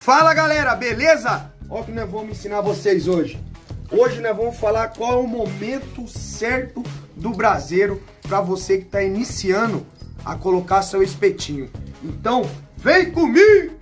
Fala galera, beleza? Olha o que nós vamos ensinar vocês hoje. Hoje nós vamos falar qual é o momento certo do braseiro para você que está iniciando a colocar seu espetinho. Então, vem comigo!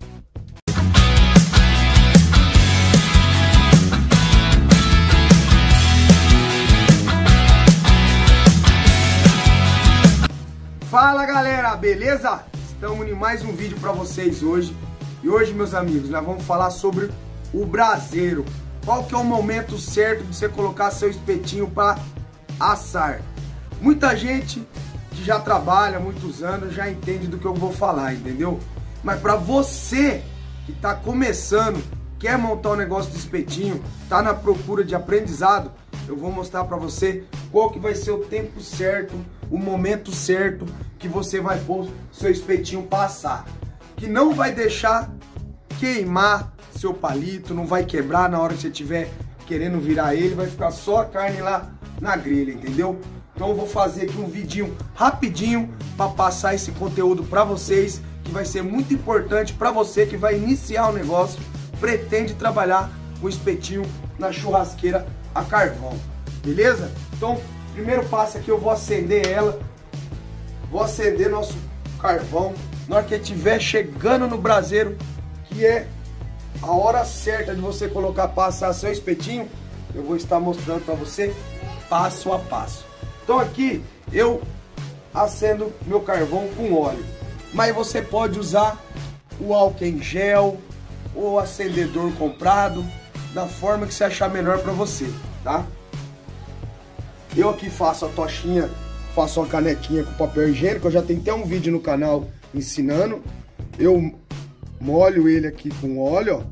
Fala galera, beleza? Estamos em mais um vídeo para vocês hoje. E hoje, meus amigos, nós vamos falar sobre o braseiro. Qual que é o momento certo de você colocar seu espetinho para assar? Muita gente que já trabalha há muitos anos já entende do que eu vou falar, entendeu? Mas para você que está começando, quer montar um negócio de espetinho, está na procura de aprendizado, eu vou mostrar para você qual que vai ser o tempo certo, o momento certo que você vai pôr seu espetinho para assar. Que não vai deixar queimar seu palito, não vai quebrar na hora que você estiver querendo virar ele, vai ficar só a carne lá na grelha, entendeu? Então eu vou fazer aqui um vidinho rapidinho para passar esse conteúdo para vocês, que vai ser muito importante para você que vai iniciar o negócio, pretende trabalhar com espetinho na churrasqueira a carvão, beleza? Então, primeiro passo aqui, eu vou acender ela, vou acender nosso carvão. Na hora que estiver chegando no braseiro, que é a hora certa de você colocar para assar seu espetinho, eu vou estar mostrando para você passo a passo. Então aqui eu acendo meu carvão com óleo, mas você pode usar o álcool em gel ou acendedor comprado, da forma que você achar melhor para você, tá? Eu aqui faço a tochinha, faço uma canequinha com papel higiênico, eu já tenho até um vídeo no canal ensinando. Eu molho ele aqui com óleo,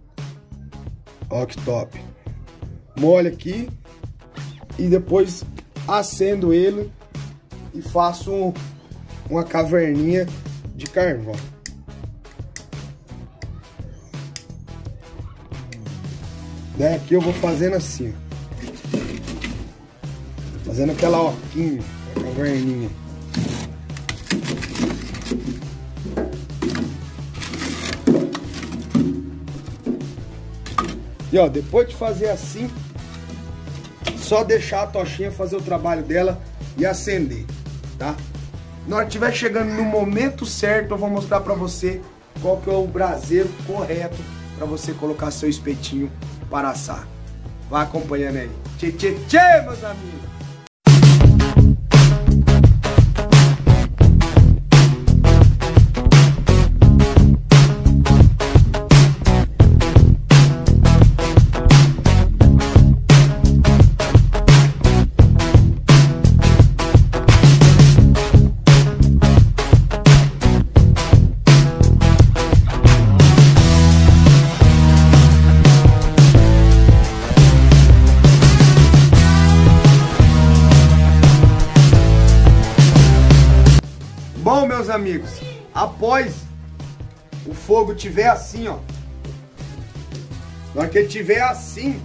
ó que top. Molho aqui e depois acendo ele e faço uma caverninha de carvão. Daí aqui eu vou fazendo assim, ó. Fazendo aquela oquinha, caverninha. E ó, depois de fazer assim, só deixar a tochinha fazer o trabalho dela e acender, tá? Na hora que estiver chegando no momento certo, eu vou mostrar pra você qual que é o braseiro correto pra você colocar seu espetinho para assar. Vai acompanhando aí. Tchê, tchê, tchê, meus amigos! Bom, meus amigos, após o fogo tiver assim, ó, na hora que ele tiver assim,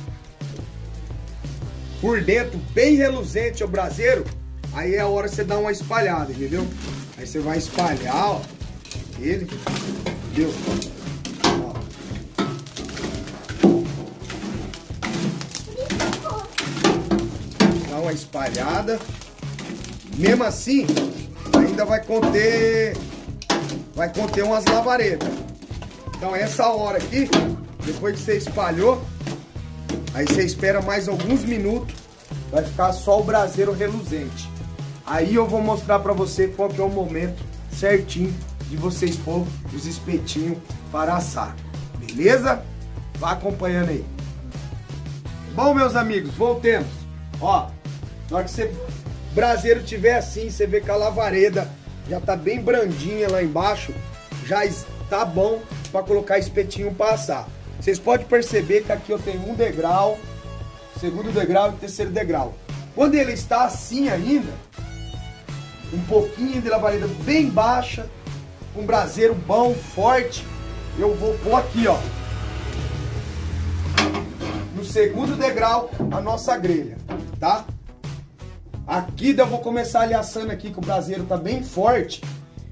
por dentro, bem reluzente o braseiro, aí é a hora que você dá uma espalhada, entendeu? Aí você vai espalhar, ó, ele, entendeu? Ó. Dá uma espalhada, mesmo assim, ainda vai conter umas lavaredas. Então essa hora aqui, depois que você espalhou, aí você espera mais alguns minutos, vai ficar só o braseiro reluzente. Aí eu vou mostrar pra você qual que é o momento certinho de vocês pôr os espetinhos para assar, beleza? Vá acompanhando aí. Bom, meus amigos, voltemos. Ó, na hora que você braseiro tiver assim, você vê que a lavareda já tá bem brandinha lá embaixo, já está bom para colocar espetinho para assar. Vocês podem perceber que aqui eu tenho um degrau, segundo degrau e terceiro degrau. Quando ele está assim ainda, um pouquinho de lavareda bem baixa, um braseiro bom, forte, eu vou pôr aqui, ó, no segundo degrau, a nossa grelha, tá? Aqui eu vou começar ali assando aqui, que o braseiro tá bem forte.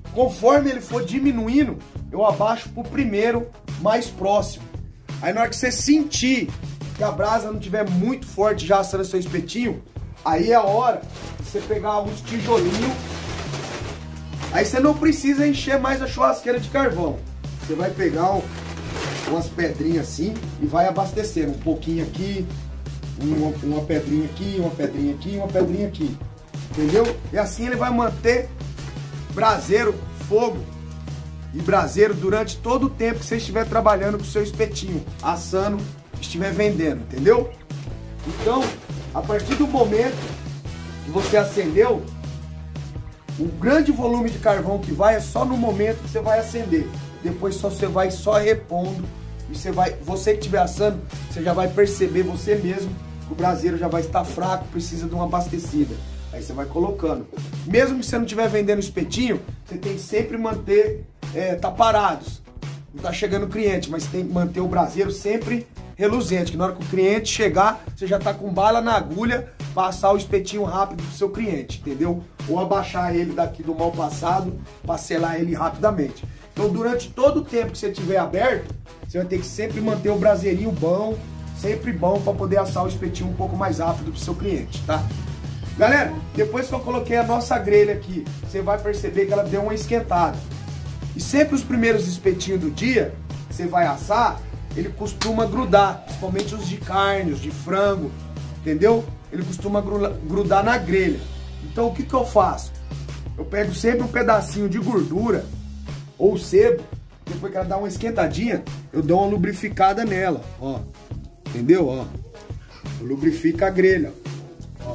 Conforme ele for diminuindo, eu abaixo pro primeiro mais próximo. Aí na hora que você sentir que a brasa não estiver muito forte já assando seu espetinho, aí é a hora de você pegar uns tijolinhos. Aí você não precisa encher mais a churrasqueira de carvão. Você vai pegar umas pedrinhas assim e vai abastecendo. Um pouquinho aqui, uma pedrinha aqui, uma pedrinha aqui, uma pedrinha aqui. Entendeu? E assim ele vai manter braseiro, fogo e braseiro durante todo o tempo que você estiver trabalhando com o seu espetinho, assando, estiver vendendo, entendeu? Então, a partir do momento que você acendeu, o grande volume de carvão que vai é só no momento que você vai acender. Depois você vai só repondo e você que estiver assando, você já vai perceber você mesmo que o braseiro já vai estar fraco, precisa de uma abastecida. Aí você vai colocando. Mesmo que você não estiver vendendo espetinho, você tem que sempre manter, tá parados. Não tá chegando cliente, mas tem que manter o braseiro sempre reluzente. Que na hora que o cliente chegar, você já tá com bala na agulha, passar o espetinho rápido pro seu cliente, entendeu? Ou abaixar ele daqui do mal passado, para selar ele rapidamente. Então durante todo o tempo que você estiver aberto, você vai ter que sempre manter o braseirinho bom, sempre bom, para poder assar o espetinho um pouco mais rápido pro seu cliente, tá? Galera, depois que eu coloquei a nossa grelha aqui, você vai perceber que ela deu uma esquentada. E sempre os primeiros espetinhos do dia, que você vai assar, ele costuma grudar, principalmente os de carne, os de frango, entendeu? Ele costuma grudar na grelha. Então o que que eu faço? Eu pego sempre um pedacinho de gordura, ou sebo, depois que ela dá uma esquentadinha, eu dou uma lubrificada nela, ó. Entendeu? Ó. Eu lubrifico a grelha, ó.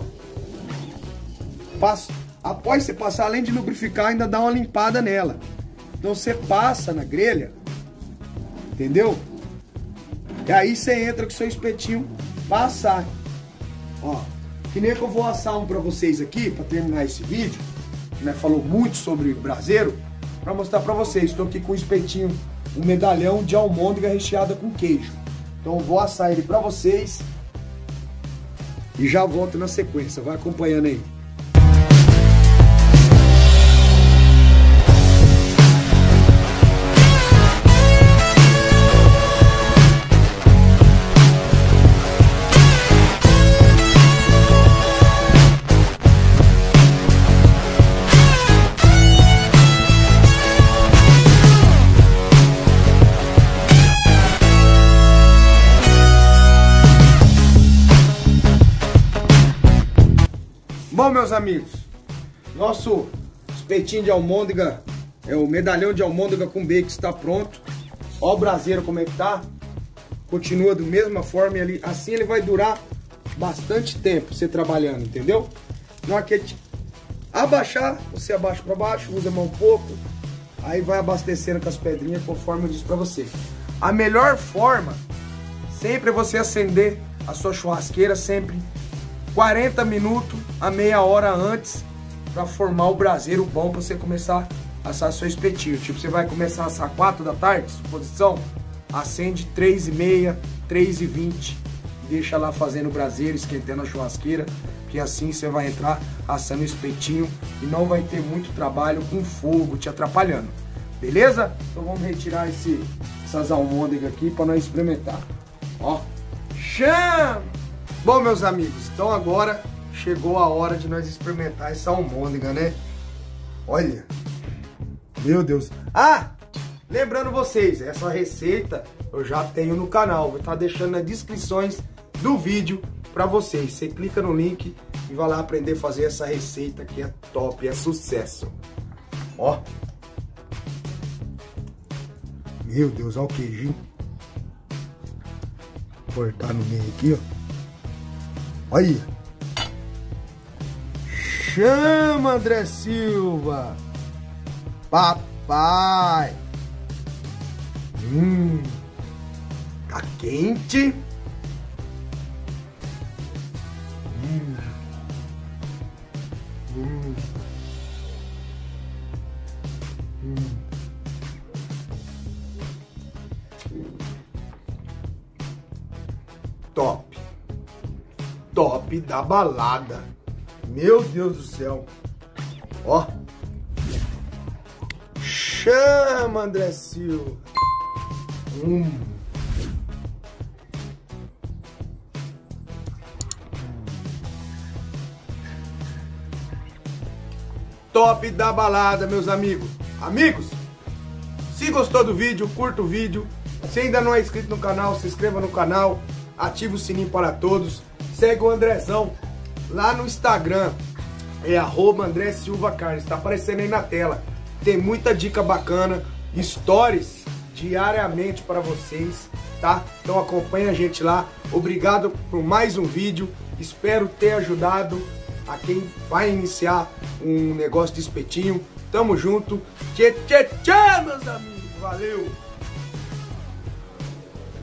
Após você passar, além de lubrificar, ainda dá uma limpada nela. Então você passa na grelha, entendeu? E aí você entra com o seu espetinho pra assar. Ó, que nem que eu vou assar um pra vocês aqui, pra terminar esse vídeo, né? Falou muito sobre braseiro, pra mostrar pra vocês. Estou aqui com um espetinho, um medalhão de almôndega recheada com queijo. Então eu vou assar ele pra vocês e já volto na sequência. Vai acompanhando aí. Bom, meus amigos, nosso espetinho de almôndega, o medalhão de almôndega com bacon está pronto. Ó o braseiro como é que tá. Continua da mesma forma, assim ele vai durar bastante tempo você trabalhando, entendeu? Na hora que abaixar, você abaixa para baixo, usa a mão um pouco, aí vai abastecendo com as pedrinhas conforme eu disse para você. A melhor forma sempre é você acender a sua churrasqueira sempre 40 minutos a meia hora antes, para formar o braseiro bom para você começar a assar seu espetinho. Tipo, você vai começar a assar 4 da tarde, suposição, acende 3h30, 3h20, deixa lá fazendo o braseiro, esquentando a churrasqueira, que assim você vai entrar assando o espetinho e não vai ter muito trabalho com fogo te atrapalhando. Beleza? Então vamos retirar essas almôndegas aqui para nós experimentar. Ó, chama! Bom, meus amigos, então agora chegou a hora de nós experimentar essa almôndega, né? Olha, meu Deus. Ah, lembrando vocês, essa receita eu já tenho no canal. Vou estar deixando nas descrições do vídeo para vocês. Você clica no link e vai lá aprender a fazer essa receita que é top, é sucesso. Ó. Meu Deus, olha o queijinho. Vou cortar no meio aqui, ó. Olha. Chama, André Silva. Papai. Tá quente. Top. Top da balada. Meu Deus do céu. Ó. Chama, André Silva. Top da balada, meus amigos. Amigos, se gostou do vídeo, curta o vídeo. Se ainda não é inscrito no canal, se inscreva no canal. Ative o sininho para todos. Segue o Andrezão lá no Instagram. É @André Silva Carnes. Tá aparecendo aí na tela. Tem muita dica bacana. Stories diariamente para vocês, tá? Então acompanha a gente lá. Obrigado por mais um vídeo. Espero ter ajudado a quem vai iniciar um negócio de espetinho. Tamo junto. Tchê, tchê, tchê, meus amigos. Valeu!